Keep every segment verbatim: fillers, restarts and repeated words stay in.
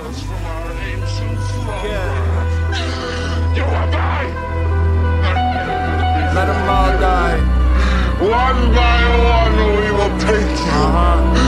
You will die! Let them all die. One by one we will take you. Uh-huh.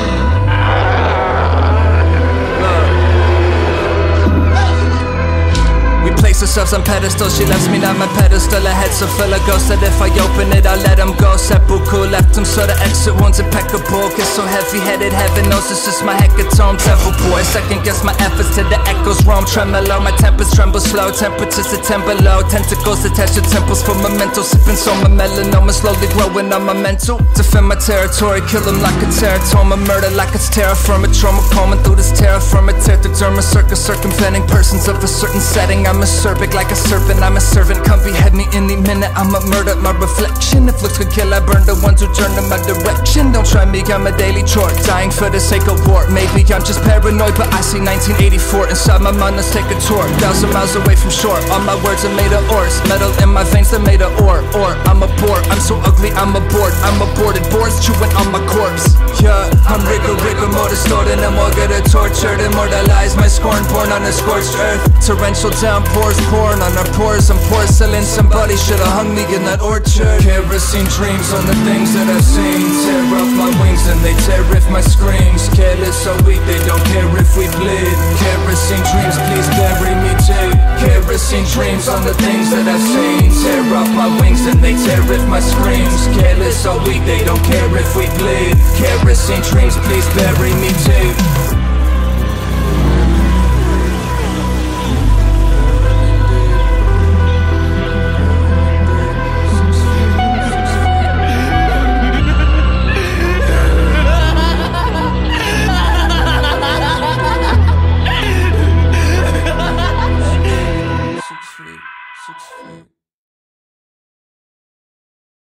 Place ourselves on pedestals, she left me on my pedestal. A head so full of ghosts that if I open it, I'll let them go. Seppuku left them so the exit wounds impeccable. Cause so heavy-headed, heaven knows it's just my hecatomb. Temple boy, second guess my efforts to the echoes roam. Tremolo, my tempers tremble slow. Temperatures at ten below. Tentacles attached to temples for memento. Sipping so my melanoma slowly growing on my mental. Defend my territory, kill them like a teratoma. Murder like it's terror from a trauma. Combing through this terror from a tetraderma. Circus circumventing persons of a certain setting. I'm a Acerbic like a serpent, I'm a servant. Come behead me any minute, I'ma murder my reflection. If looks could kill, I burn the ones who turn in my direction. Don't try me, I'm a daily chore, dying for the sake of war. Maybe I'm just paranoid, but I see nineteen eighty-four inside my mind, let's take a tour. Thousand miles away from shore, all my words are made of ores. Metal in my veins, they're made of ore. Or I'm a bore, I'm so ugly, I'm a bored. I'm aborted, boards chewing on my corpse. Yeah, I'm rigor, rigor, more distorted, and I'm all good at tortured. Immortalize my scorn, born on a scorched earth. Torrential downpours, pouring on our pores. I'm porcelain, somebody should've hung me in that orchard. Kerosene dreams on the things that I've seen. Tear off my wings and they tear if my screams. Careless so weak, they don't care if we bleed. Kerosene dreams, please bury me too. Kerosene dreams on the things that I've seen. Tear off my wings and they tear if my screams. Careless so weak, they don't care if we bleed. Kerosene dreams, please bury me too. Six feet, six feet.